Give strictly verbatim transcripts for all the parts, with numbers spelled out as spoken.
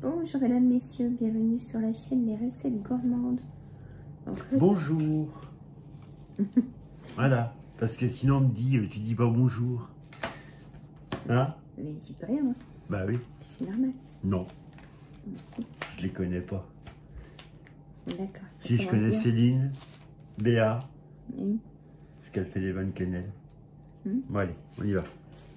Bonjour mesdames, messieurs, bienvenue sur la chaîne Les Recettes Gourmandes. Donc, bonjour. Voilà, parce que sinon on me dit, tu dis pas bonjour. Hein? Mais j'y peux rien, moi. Bah oui. C'est normal. Non. Merci. Je les connais pas. D'accord. Si je connais dire? Céline, Béa, Oui. parce qu'elle fait des bonnes quenelles. Hmm. Bon allez, on y va.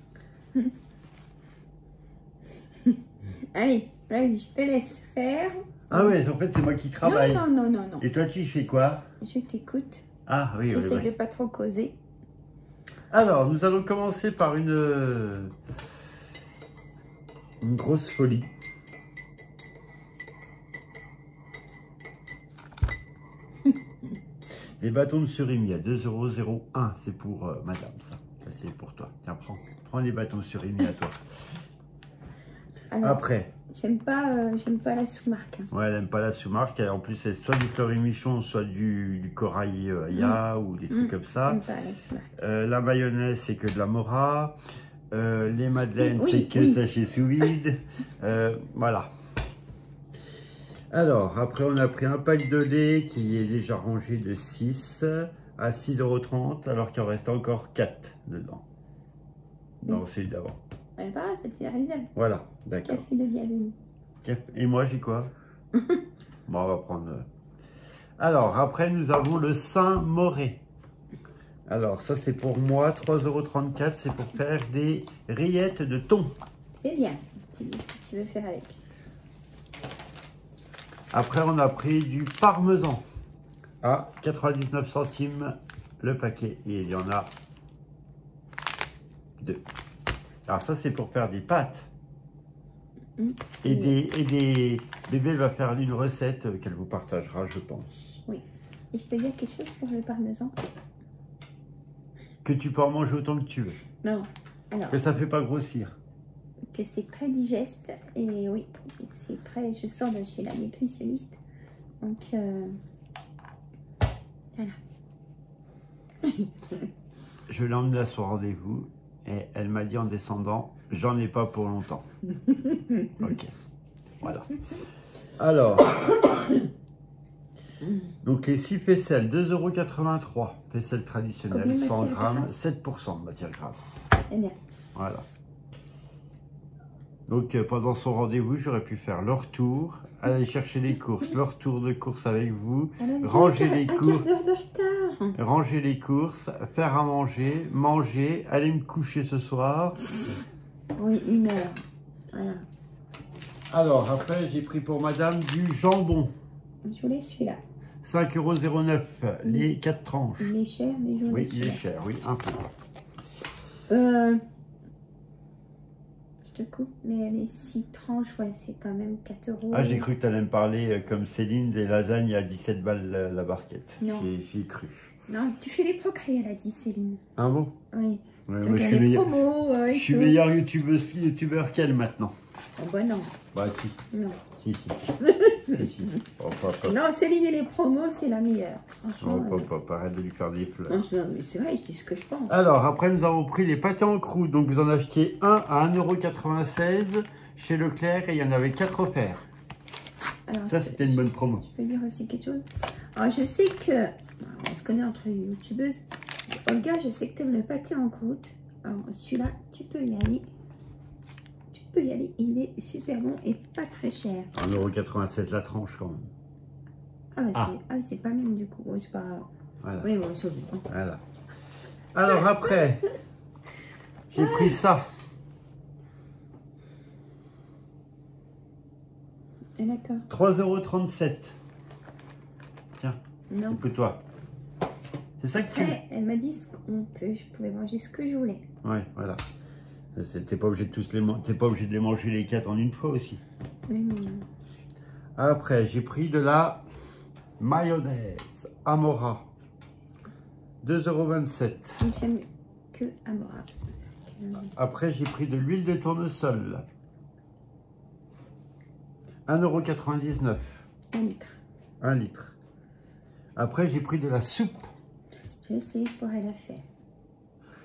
Allez, vas-y, je te laisse faire. Ah ouais, en fait c'est moi qui travaille. Non, non, non, non, non. Et toi tu fais quoi? Je t'écoute. Ah oui, oui, J'essaie oui. de pas trop causer. Alors, nous allons commencer par une, euh, une grosse folie. Les bâtons de surimi à deux euros zéro un, c'est pour euh, madame, ça. Ça, c'est pour toi. Tiens, prends. Prends les bâtons de surimi à toi. Alors, après. J'aime pas, euh, j'aime pas la sous-marque. Hein. Ouais, elle n'aime pas la sous-marque. En plus, c'est soit du fleury-michon, soit du, du corail euh, ya mmh. ou des trucs mmh. comme ça. J'aime pas la sous-marque. Euh, la mayonnaise, c'est que de la mora. Euh, les madeleines, oui, c'est oui, que oui. sachet sous vide. euh, voilà. Alors, après, on a pris un pack de lait qui est déjà rangé de six à six euros trente, alors qu'il en reste encore quatre dedans. Dans oui. celui d'avant. Ouais, pas grave, c'est plus réalisable. Voilà, d'accord. Café de Vialune. Et moi, j'ai quoi? Bon, on va prendre... Alors, après, nous avons le Saint-Moré. Alors, ça, c'est pour moi, trois euros trente-quatre. C'est pour faire des rillettes de thon. C'est bien. Tu dis ce que tu veux faire avec. Après, on a pris du parmesan à quatre-vingt-dix-neuf centimes le paquet. Et il y en a deux. Alors, ça, c'est pour faire des pâtes. Mmh. Et, oui. des, et des... Bébé va faire une recette qu'elle vous partagera, je pense. Oui. Et je peux dire quelque chose pour le parmesan? Que tu peux en manger autant que tu veux. Non. Alors, que ça ne fait pas grossir. Que c'est très digeste. Et oui, c'est très... Je sors de chez la nutritionniste. Donc, euh... voilà. Je l'ai emmenée à son rendez-vous. Et elle m'a dit en descendant, j'en ai pas pour longtemps. Ok, voilà. Alors, donc les six faisselles, deux euros quatre-vingt-trois. Faisselle traditionnelle, cent grammes, sept pour cent de matière grasse. Eh bien. Voilà. Donc euh, pendant son rendez-vous, j'aurais pu faire leur tour, aller chercher les courses, leur tour de course avec vous, Alors, ranger les courses, de ranger les courses, faire à manger, manger, aller me coucher ce soir. Oui, une heure. Voilà. Alors après, j'ai pris pour madame du jambon. Je voulais celui-là. cinq euros zéro neuf, les quatre tranches. Il est cher, mais je voulais Oui, il est cher, oui, un peu. Euh... Je te coupe, mais les six tranches, ouais, c'est quand même quatre euros. Ah, j'ai cru que tu allais me parler euh, comme Céline des lasagnes à dix-sept balles la, la barquette. Non. J'ai cru. Non, tu fais des progrès, elle a dit Céline. Ah bon? Oui. Ouais, moi, je suis, meilleur, promos, euh, je suis meilleur youtubeur, youtubeur qu'elle maintenant. Oh bah non. Bah si. Non. Si, si. si, si. Oh, pas, pas. Non, Céline et les promos, c'est la meilleure. Franchement. Oh, pas, pas, arrête de lui faire des fleurs. Non, non mais c'est vrai, je dis ce que je pense. Alors, après, nous avons pris les pâtés en croûte. Donc, vous en achetiez un à un euro quatre-vingt-seize chez Leclerc et il y en avait quatre offerts. Alors, ça, c'était une bonne promo. Je peux dire aussi quelque chose. Alors, je sais que... On se connaît entre youtubeuses. Olga, je sais que tu aimes le pâté en croûte. Alors, celui-là, tu peux y aller. Tu peux y aller. Il est super bon et pas très cher. un euro quatre-vingt-sept la tranche, quand même. Ah, bah, ah. c'est ah, pas même du coup. Oui, c'est pas... Voilà. Oui, bon, c'est bon. Voilà. Alors, après, j'ai ah. pris ça. D'accord. trois euros trente-sept. Tiens, non. Écoute-toi. C'est ça que Après, tu... elle m'a dit qu'on peut, je pouvais manger ce que je voulais. Ouais, voilà. T'es pas obligé de tous les t'es pas obligé de les manger les quatre en une fois aussi. Oui, mais non. Après, j'ai pris de la mayonnaise Amora. deux euros vingt-sept. J'aime que Amora. Après, j'ai pris de l'huile de tournesol. un euro quatre-vingt-dix-neuf. Un litre. Un litre. Après, j'ai pris de la soupe. Je sais, je pourrais la faire.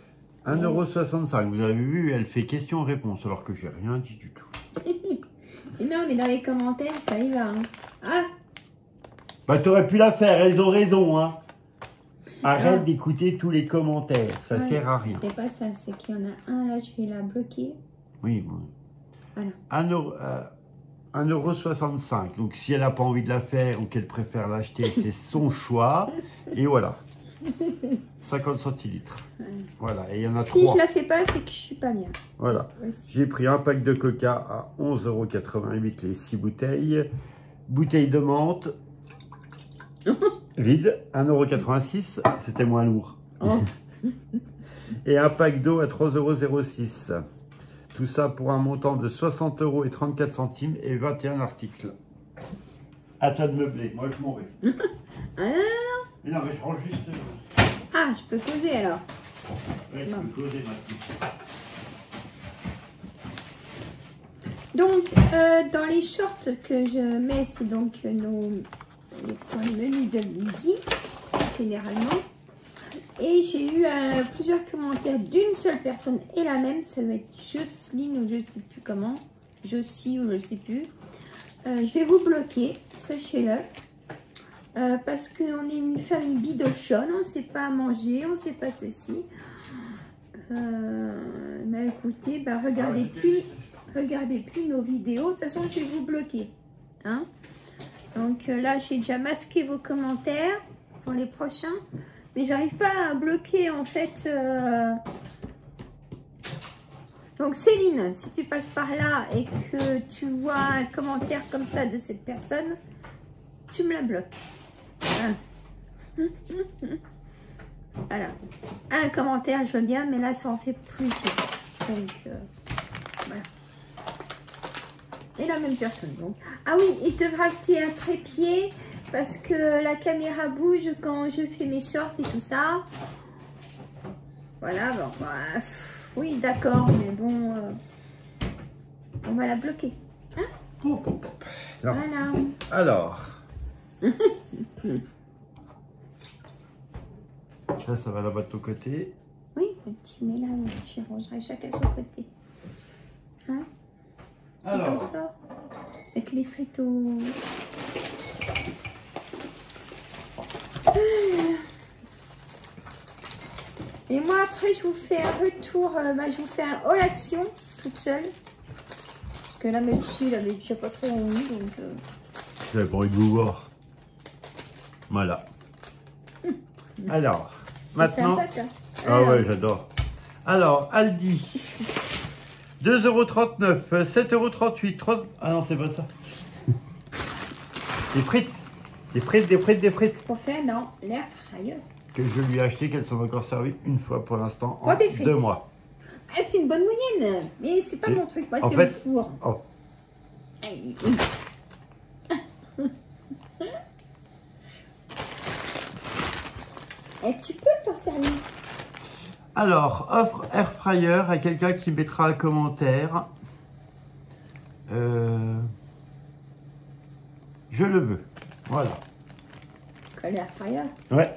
un euro soixante-cinq. Vous avez vu, elle fait question-réponse, alors que j'ai rien dit du tout. Non, mais dans les commentaires, ça y va. Hein. Ah. Bah, t'aurais pu la faire, elles ont raison, hein. Arrête ah. d'écouter tous les commentaires, ça ouais, sert à rien. C'est pas ça, c'est qu'il y en a un là, je vais la bloquer. Oui, bon. Voilà. un euro, euh, un euro soixante-cinq. Donc, si elle n'a pas envie de la faire ou qu'elle préfère l'acheter, c'est son choix. Et voilà. cinquante centilitres. Ouais. Voilà, et il y en a trois. Si je la fais pas, c'est que je suis pas bien. Voilà. J'ai pris un pack de coca à onze euros quatre-vingt-huit, les six bouteilles. Bouteille de menthe. Vide, un euro quatre-vingt-six, c'était moins lourd. Oh. Et un pack d'eau à trois euros zéro six. Tout ça pour un montant de soixante euros et trente-quatre centimes et vingt et un articles. À toi de meubler, moi je m'en vais. Ah non, non, non. Mais non, mais je range juste. Ah, je peux causer alors. Oui, je peux causer maintenant. Donc, euh, dans les shorts que je mets, c'est donc nos les menus de midi, généralement. Et j'ai eu euh, plusieurs commentaires d'une seule personne et la même, ça va être Jocelyne ou je sais plus comment, Josie ou je sais plus. Euh, je vais vous bloquer, sachez-le, euh, parce qu'on est une famille bidochonne, on ne sait pas manger, on ne sait pas ceci. Euh, bah écoutez, bah regardez plus, regardez plus nos vidéos. De toute façon, je vais vous bloquer, hein. Donc euh, là, j'ai déjà masqué vos commentaires pour les prochains. Mais j'arrive pas à bloquer en fait. Euh... Donc Céline, si tu passes par là et que tu vois un commentaire comme ça de cette personne, tu me la bloques. Hein. Voilà. Un commentaire, je veux bien, mais là, ça en fait plusieurs. Donc, euh, voilà. Et la même personne, donc. Ah oui, et je devrais acheter un trépied parce que la caméra bouge quand je fais mes shorts et tout ça. Voilà, bon, bah, oui, d'accord, mais bon, euh, on va la bloquer. Hein? Pop, pop, pop. Voilà. Alors. Ça, ça va là-bas de ton côté. Oui, le petit mélange, je rangerai chacun son côté. Hein? Alors. Comme ça, avec les frites au... Et moi, après, je vous fais un retour, euh, bah, je vous fais un haul action, toute seule. Parce que là, même si, il avait déjà pas trop envie, donc... Euh... J'avais pas envie de vous voir. Voilà. Alors, maintenant... Sympa, ça. Ah Alors. Ouais, j'adore. Alors, Aldi. deux euros trente-neuf, sept euros trente-huit, trois... Ah non, c'est pas ça. Des frites. Des frites, des frites, des frites. Pour faire dans l'air fryer. Que je lui ai acheté, qu'elles sont encore servies une fois pour l'instant en des frites. deux mois. Ah, c'est une bonne moyenne. Mais c'est pas mon truc, moi, c'est fait... le four. Oh. Et tu peux t'en servir. Alors, offre air fryer à quelqu'un qui mettra un commentaire. Euh... Je le veux. Voilà. L'air fryer. Ouais.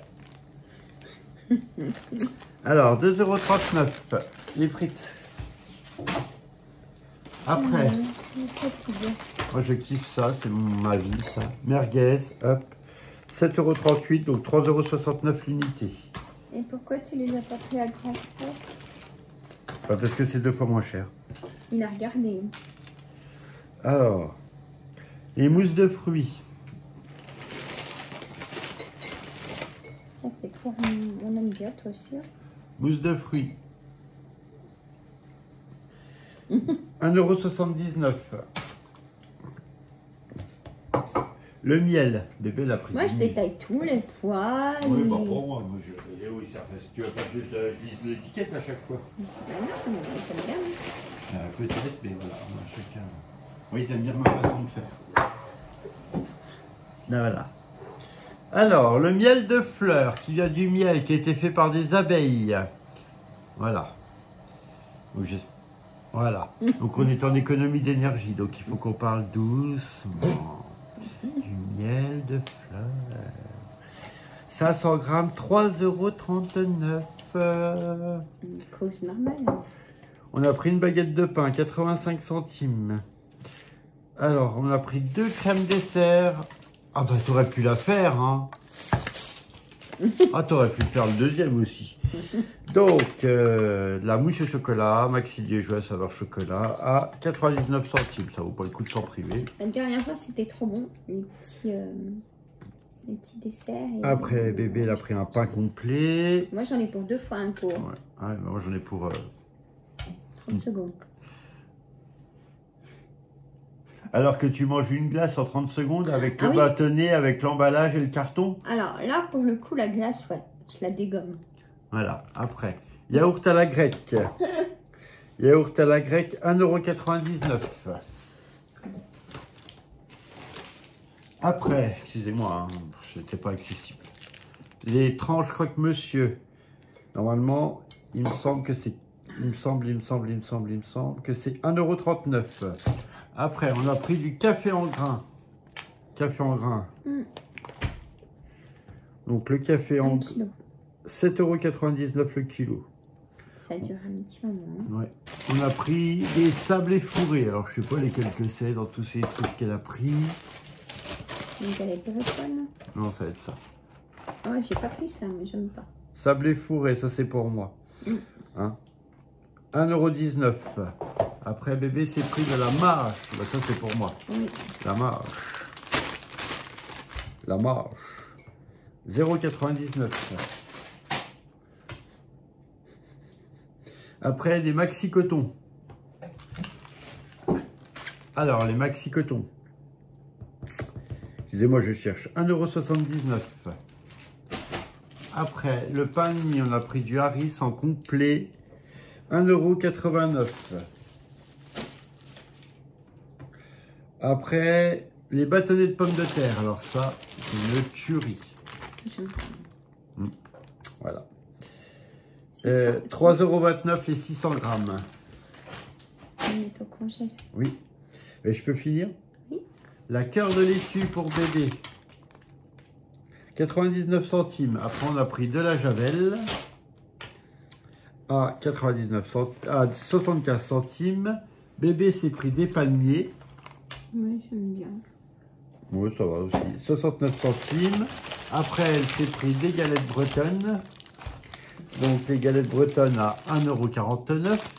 Alors, deux euros trente-neuf, les frites. Après, mmh, moi je kiffe ça, c'est ma vie ça. Merguez, hop, sept euros trente-huit, donc trois euros soixante-neuf l'unité. Et pourquoi tu les as pas pris à grand frais? Bah parce que c'est deux fois moins cher. Il a regardé. Alors, les mousses de fruits. C'est pour on aime bien, toi aussi. Mousse de fruits. un euro soixante-dix-neuf. Le miel. Bébé l'a pris. Moi, je détaille tous les poils. Oui, bah pour moi, moi je vais oui, ça fait, tu vas pas juste euh, l'étiquette à chaque fois. Ah non, mais j'aime bien. Euh, Peut-être, mais voilà, on a chacun. Oui, ils aiment bien ma façon de faire. Là, voilà. Alors, le miel de fleurs, qui vient du miel qui a été fait par des abeilles. Voilà. Donc, je... Voilà. Donc, on est en économie d'énergie. Donc, il faut qu'on parle doucement. Du miel de fleurs. cinq cents grammes, trois euros trente-neuf. Une cause normale. On a pris une baguette de pain, quatre-vingt-cinq centimes. Alors, on a pris deux crèmes dessert. Ah bah, t'aurais pu la faire, hein. Ah, t'aurais pu faire le deuxième aussi. Donc, euh, de la mousse au chocolat, Maxi Liégeois saveur chocolat à quatre-vingt-dix-neuf centimes. Ça vaut pas le coup de s'en priver. La dernière fois, c'était trop bon. Les petits, euh, les petits desserts. Et Après, euh, bébé, il a pris un pain complet. Moi, j'en ai pour deux fois un pot. Ouais, ouais, moi, j'en ai pour... Euh... trente secondes. Alors que tu manges une glace en trente secondes avec le Ah oui. bâtonnet, avec l'emballage et le carton. Alors là, pour le coup, la glace, ouais, je la dégomme. Voilà, après, yaourt à la grecque. Yaourt à la grecque, un euro quatre-vingt-dix-neuf. Après, excusez-moi, hein, c'était pas accessible. Les tranches croque-monsieur. Normalement, il me semble que c'est... Il me semble, il me semble, il me semble, il me semble que c'est un euro trente-neuf. Après, on a pris du café en grains. Café en grains. Mm. Donc, le café en... sept euros quatre-vingt-dix-neuf le kilo. Ça dure un petit moment. Ouais. On a pris des sablés fourrés. Alors, je sais pas lesquels que c'est dans tous ces trucs qu'elle a pris. Les galettes bretonnes. Non, ça va être ça. Ah ouais, j'ai pas pris ça, mais j'aime pas. Sablés fourrés, ça c'est pour moi. Mm. Hein, un euro dix-neuf. Après, bébé, c'est pris de la marche. Bah, ça, c'est pour moi. Oui. La marche. La marche. zéro euro quatre-vingt-dix-neuf. Après, des maxi cotons. Alors, les maxi cotons. Excusez-moi, je cherche. un euro soixante-dix-neuf. Après, le pain de mie, on a pris du Harris en complet. un euro quatre-vingt-neuf. Après, les bâtonnets de pommes de terre. Alors ça, c'est une tuerie. Mmh. Voilà. Euh, trois euros vingt-neuf les six cents grammes. On est au congé. Oui. Et je peux finir? Oui. La cœur de laitue pour bébé. quatre-vingt-dix-neuf centimes. Après, on a pris de la javel à quatre-vingt-dix-neuf centimes, à soixante-quinze centimes. Bébé s'est pris des palmiers. Oui, j'aime bien. Oui, ça va aussi. soixante-neuf centimes. Après, elle s'est pris des galettes bretonnes. Donc, les galettes bretonnes à un euro quarante-neuf.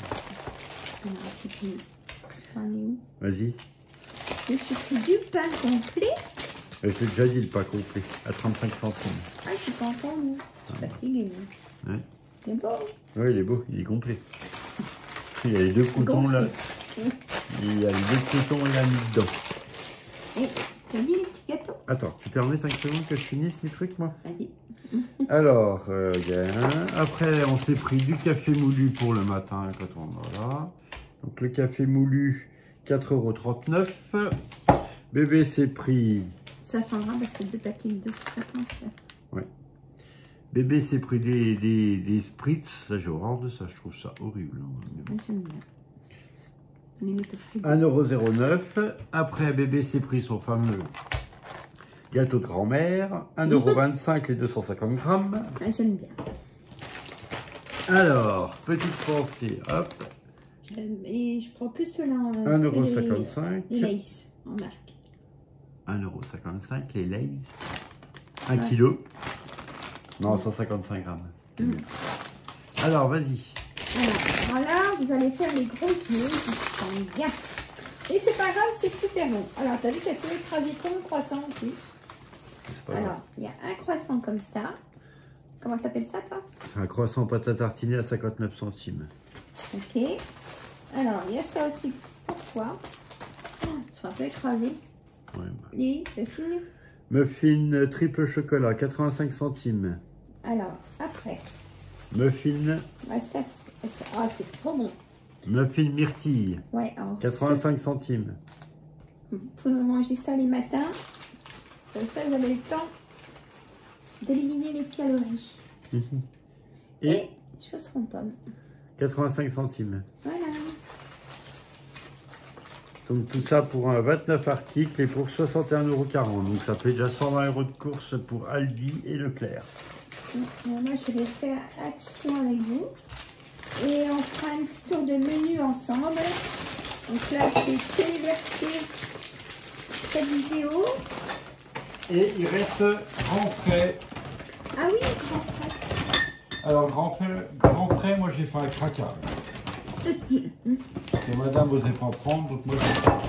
Vas-y. Je me suis pris du pain complet. Je t'ai déjà dit le pain complet, à trente-cinq centimes. Ah, je suis pas encore, moi. Je suis fatiguée, moi. Ouais. Il est beau. Oui, il est beau, il est complet. Il y a les deux cotons là. Il y a les deux cotons là mis dedans. Et tu as dit les petits gâteaux? Attends, tu permets cinq secondes que je finisse mes trucs, moi? Vas-y. Alors, euh, un. Après, on s'est pris du café moulu pour le matin quand on va là. Donc, le café moulu, quatre euros trente-neuf. Bébé s'est pris... cinq cents grammes parce que deux paquets de deux cent cinquante. Ouais. Bébé s'est pris des, des, des spritz. Ça, j'ai horreur de ça. Je trouve ça horrible. Moi, j'aime bien. On les met au frigo. un euro zéro neuf. Après, bébé s'est pris son fameux gâteau de grand-mère. un euro vingt-cinq les deux cent cinquante grammes. Ah, j'aime bien. Alors, petite pensée. Hop. Et je prends que cela en un euro cinquante-cinq. Les Lays en marque. un euro cinquante-cinq, les Lays. un kilo. Non, cent cinquante-cinq grammes. Mmh. Alors, vas-y. Alors, voilà, vous allez faire les gros yeux. Ils sont bien. Et c'est pas grave, c'est super bon. Alors, tu as vu qu'il y a tout écrasé comme un croissant en plus. Alors, il y a un croissant comme ça. Comment tu appelles ça, toi? Un croissant pâte à tartiner à cinquante-neuf centimes. Ok. Alors, il y a ça aussi pour toi. Oh, ils sont un peu écrasés. Ouais, bah. Les muffins. Muffin triple chocolat, quatre-vingt-cinq centimes. Alors, après. Muffin. Ah, ça, ça, ah, c'est trop bon. Muffin myrtille. Ouais, alors. quatre-vingt-cinq centimes. Vous pouvez manger ça les matins. Comme ça, vous avez le temps d'éliminer les calories. Mmh. Et, Et chausseront pommes. quatre-vingt-cinq centimes. Voilà. Donc tout ça pour un vingt-neuf articles et pour soixante et un euros quarante. Donc ça fait déjà cent vingt euros de course pour Aldi et Leclerc. Moi, je vais faire action avec vous. Et on fera un petit tour de menu ensemble. Donc là, j'ai téléversé cette vidéo. Et il reste grand frais. Ah oui, grand frais. Alors, grand frais, grand frais, moi j'ai fait un craquage. Et madame n'osait pas prendre, donc moi j'ai pas.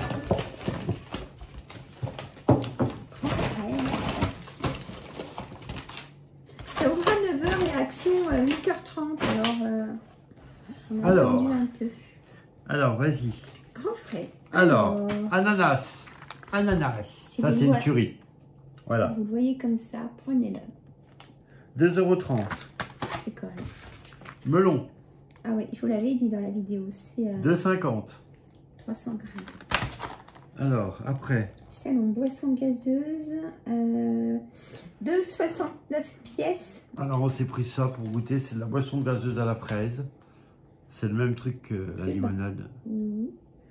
Ça ouvre à neuf heures et action euh, huit heures trente. Alors, euh, on a alors, attendu un peu. Alors, vas-y. Grand frais. Alors, alors ananas. Ananas. Si Ça, vous c'est une voyez- tuerie. Si Voilà. vous le voyez comme ça, prenez-le. deux euros trente. C'est correct. Melon. Ah oui, je vous l'avais dit dans la vidéo, c'est euh, deux euros cinquante. trois cents grammes. Alors, après. Salon boisson gazeuse, euh, deux euros soixante-neuf pièces. Alors, on s'est pris ça pour goûter. C'est de la boisson gazeuse à la fraise. C'est le même truc que la Eh ben. limonade. Mmh.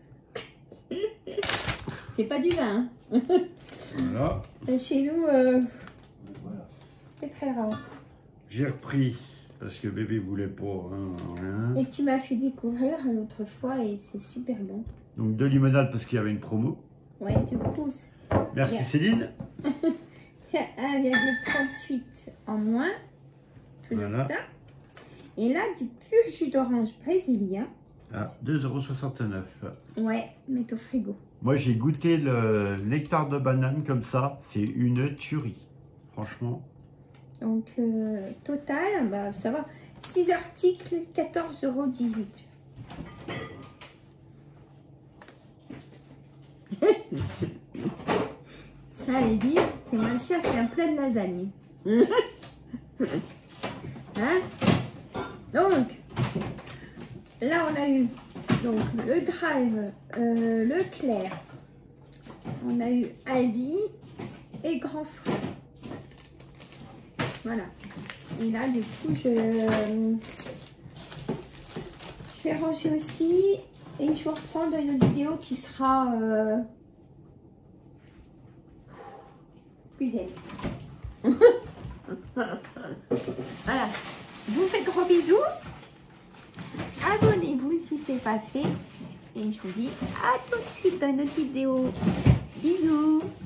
C'est pas du vin. Hein. Voilà. Et chez nous, euh, Voilà. c'est très rare. J'ai repris parce que bébé voulait pas hein, rien. Et que tu m'as fait découvrir l'autre fois et c'est super bon. Donc deux limonades parce qu'il y avait une promo. Ouais, du coup, Merci Yeah. Céline. il y a un virgule trente-huit en moins. Toujours Voilà. ça. Et là, du pur jus d'orange brésilien. À deux euros soixante-neuf. Ouais, mets au frigo. Moi j'ai goûté le nectar de banane comme ça. C'est une tuerie. Franchement. Donc, euh, total, bah, ça va. six articles, quatorze euros dix-huit. Ça allait dire, c'est moins cher qu'un plat de lasagne. Hein? Donc, là on a eu donc, le Drive, euh, Leclerc, on a eu Aldi et Grand Frais. Voilà. Et là, du coup, je, je vais ranger aussi et je vais reprendre une autre vidéo qui sera euh, plus zen. Voilà. Je vous fais de gros bisous. Abonnez-vous si ce n'est pas fait. Et je vous dis à tout de suite dans une autre vidéo. Bisous.